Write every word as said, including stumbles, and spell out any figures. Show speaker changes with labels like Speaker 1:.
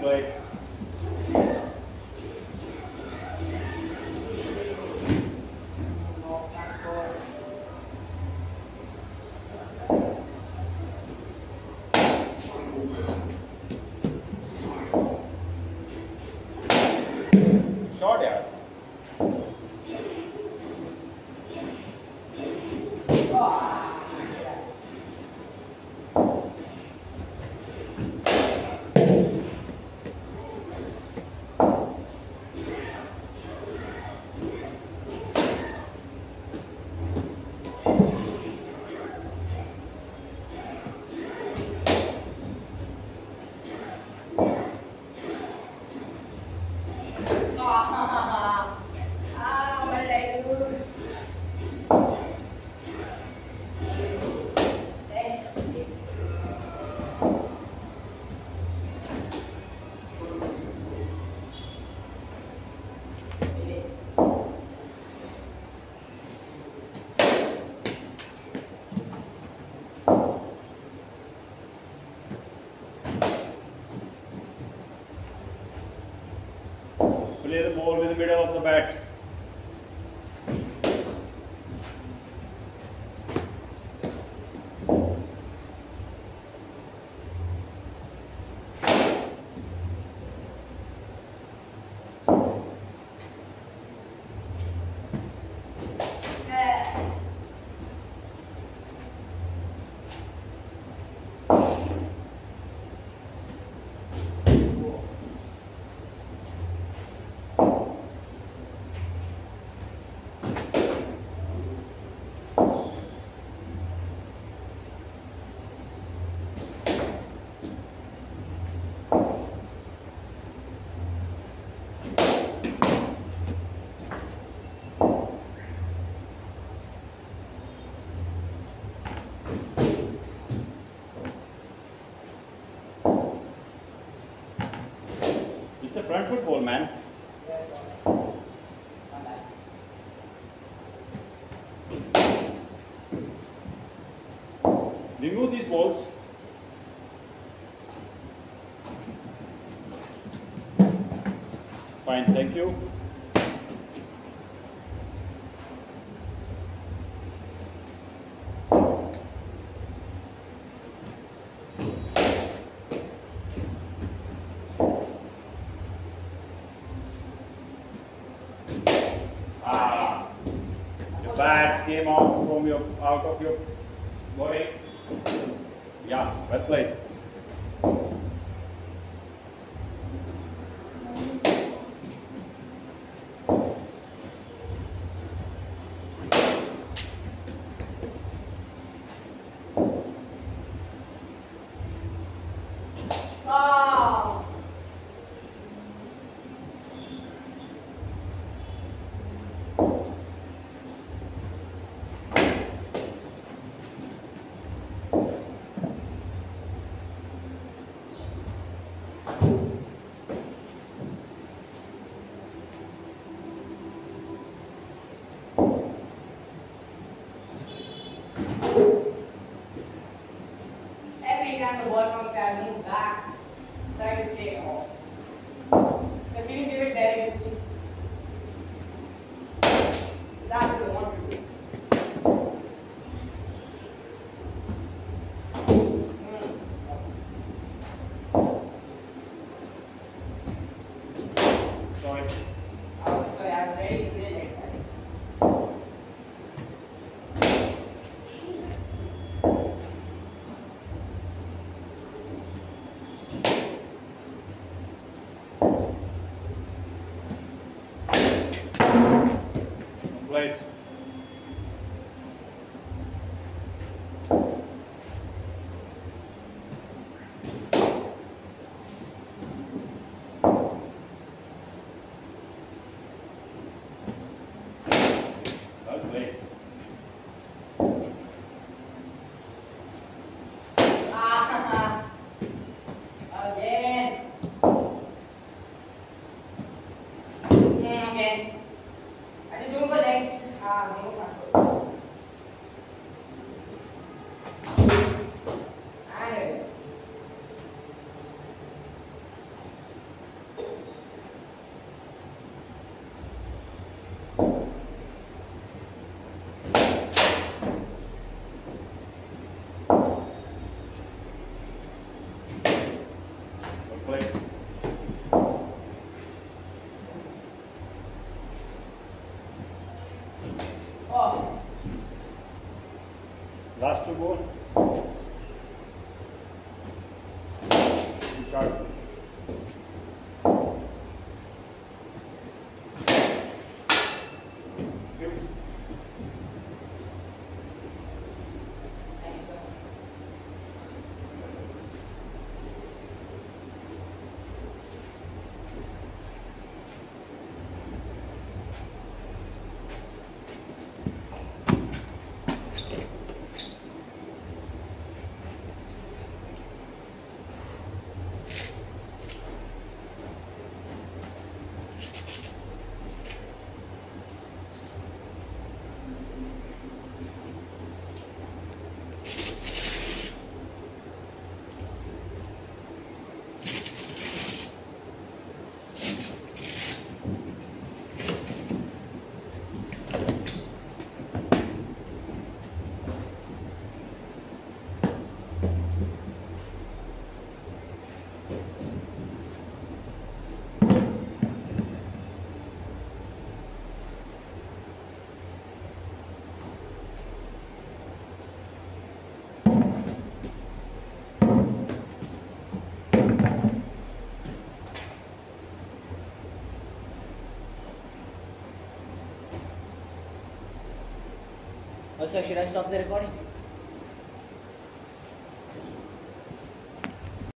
Speaker 1: play. Short यार. Play the ball with the middle of the bat. It's a front foot ball, man. Remove these balls. Fine, thank you. Ah, the bat came out from your out of your body. Yeah, well played.
Speaker 2: Oh. Every time the ball comes down, move back, try to take off. So can you give it Derek, please? That's what I want to do.
Speaker 1: Sorry.
Speaker 2: I was, sorry, I was ready to play next time.
Speaker 1: Last two ball. Sharp. Good.
Speaker 2: Thank you, sir. Oh, sir, should I stop the recording?